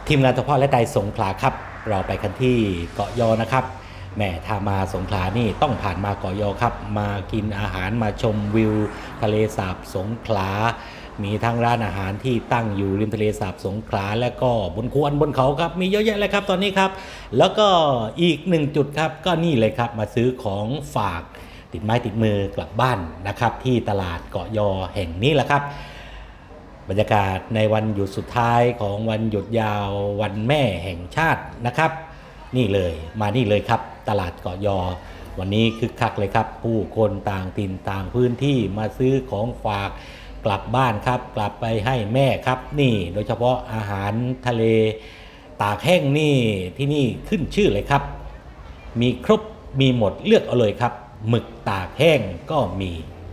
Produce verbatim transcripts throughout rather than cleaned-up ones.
ทีมงานทพและไตสงขลาครับเราไปกันที่เกาะยอนะครับแม่ถ้ามาสงขลานี่ต้องผ่านมาเกาะยอครับมากินอาหารมาชมวิวทะเลสาบสงขลามีทั้งร้านอาหารที่ตั้งอยู่ริมทะเลสาบสงขลาและก็บนควรบนเขาครับมีเยอะแยะเลยครับตอนนี้ครับแล้วก็อีกหนึ่งจุดครับก็นี่เลยครับมาซื้อของฝากติดไม้ติดมือกลับบ้านนะครับที่ตลาดเกาะยอแห่งนี้แหละครับบรรยากาศในวันหยุดสุดท้ายของวันหยุดยาววันแม่แห่งชาตินะครับนี่เลยมานี่เลยครับตลาดเกาะยอวันนี้คึกคักเลยครับผู้คนต่างถิ่นต่างพื้นที่มาซื้อของฝากกลับบ้านครับกลับไปให้แม่ครับนี่โดยเฉพาะอาหารทะเลตากแห้งนี่ที่นี่ขึ้นชื่อเลยครับมีครบมีหมดเลือกเอาเลยครับหมึกตากแห้งก็มี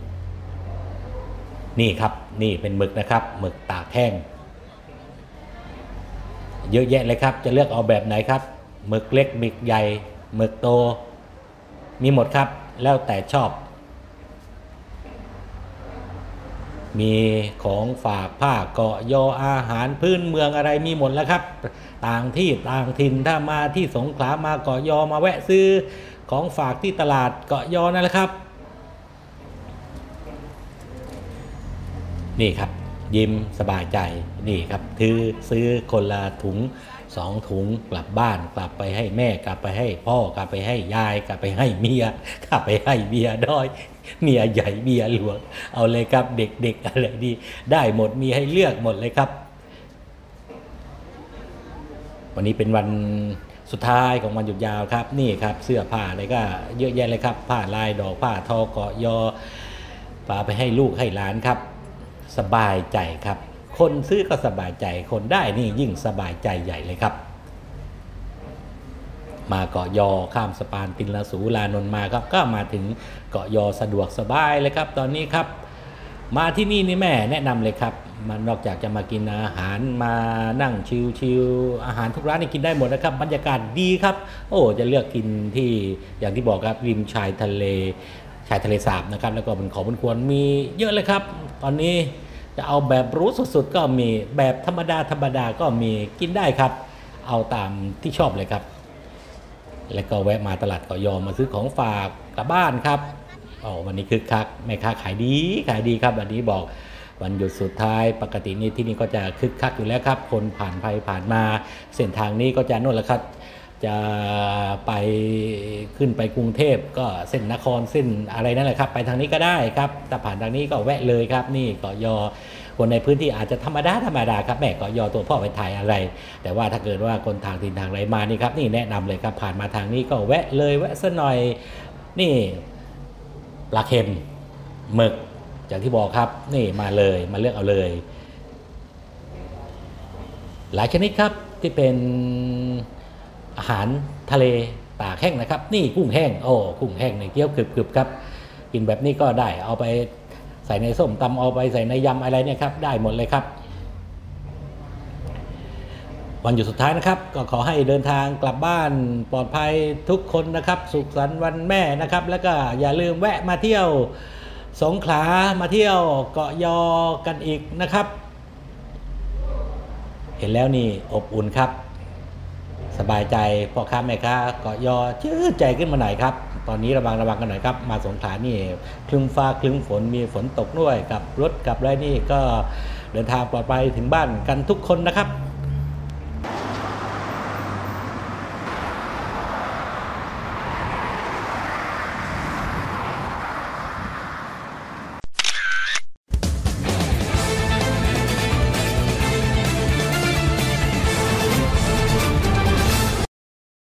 นี่ครับนี่เป็นหมึกนะครับหมึกตากแห้งเยอะแยะเลยครับจะเลือกเอาแบบไหนครับหมึกเล็กหมึกใหญ่หมึกโตมีหมดครับแล้วแต่ชอบมีของฝากผ้าเกาะยออาหารพื้นเมืองอะไรมีหมดแล้วครับต่างที่ต่างถิ่นถ้ามาที่สงขลามาเกาะยอมาแวะซื้อของฝากที่ตลาดเกาะยอนั่นแหละครับนี่ครับยิ้มสบายใจนี่ครับถือซื้อคนละถุงสองถุงกลับบ้านกลับไปให้แม่กลับไปให้พ่อกลับไปให้ยายกลับไปให้เมียกลับไปให้เมียด้อยเมียใหญ่เมียหลวงเอาเลยครับเด็กๆอะไรดีได้หมดมีให้เลือกหมดเลยครับวันนี้เป็นวันสุดท้ายของวันหยุดยาวครับนี่ครับเสื้อผ้าอะไรก็เยอะแยะเลยครับผ้าลายดอกผ้าทอเกาะยอฝากไปให้ลูกให้หลานครับสบายใจครับคนซื้อก็สบายใจคนได้นี่ยิ่งสบายใจใหญ่เลยครับมาเกาะยอข้ามสะพานตินละสูลานนท์มาครับก็มาถึงเกาะยอสะดวกสบายเลยครับตอนนี้ครับมาที่นี่นี่แม่แนะนำเลยครับมันนอกจากจะมากินอาหารมานั่งชิลๆอาหารทุกร้านนี่กินได้หมดนะครับบรรยากาศดีครับโอ้จะเลือกกินที่อย่างที่บอกครับริมชายทะเลชายทะเลสาบนะครับแล้วก็บนเขาบนควรมีเยอะเลยครับตอนนี้จะเอาแบบรู้สุดๆก็มีแบบธรรมดาธรรมดาก็มีกินได้ครับเอาตามที่ชอบเลยครับแล้วก็แวะมาตลาดเกาะยอมาซื้อของฝากกลับบ้านครับอ๋อวันนี้คึกคักแม่ค้าขายดีขายดีครับวันนี้บอกวันหยุดสุดท้ายปกตินี่ที่นี่ก็จะคึกคักอยู่แล้วครับคนผ่านไปผ่านมาเส้นทางนี้ก็จะนู่นแหละครับจะไปขึ้นไปกรุงเทพก็เส้นนครเส้นอะไรนั่นแหละครับไปทางนี้ก็ได้ครับแต่ผ่านทางนี้ก็แวะเลยครับนี่เกาะยอคนในพื้นที่อาจจะธรรมดาธรรมดาครับแม่เกาะยอตัวพ่อไปถ่ายอะไรแต่ว่าถ้าเกิดว่าคนทางถิ่นทางไรมานี่ครับนี่แนะนำเลยครับผ่านมาทางนี้ก็แวะเลยแวะสักหน่อยนี่ปลาเค็มหมึกอย่างที่บอกครับนี่มาเลยมาเลือกเอาเลยหลายชนิดครับที่เป็นอาหารทะเลตากแห้งนะครับนี่กุ้งแห้งโอ้กุ้งแห้งในเกี๊ยวกรึบๆครับกินแบบนี้ก็ได้เอาไปใส่ในส้มตำเอาไปใส่ในยำอะไรเนี่ยครับได้หมดเลยครับวันหยุดสุดท้ายนะครับก็ขอให้เดินทางกลับบ้านปลอดภัยทุกคนนะครับสุขสันต์วันแม่นะครับแล้วก็อย่าลืมแวะมาเที่ยวสงขลามาเที่ยวเกาะยอกันอีกนะครับเห็นแล้วนี่อบอุ่นครับสบายใจพ่อค้าแม่ค้าเกาะยอชื่นใจขึ้นมาหน่อยครับตอนนี้ระวังระวังกันหน่อยครับมาสงขลานี่คลึ้มฟ้าคลึ้มฝนมีฝนตกด้วยกับรถกับอะไรนี่ก็เดินทางปลอดภัยถึงบ้านกันทุกคนนะครับ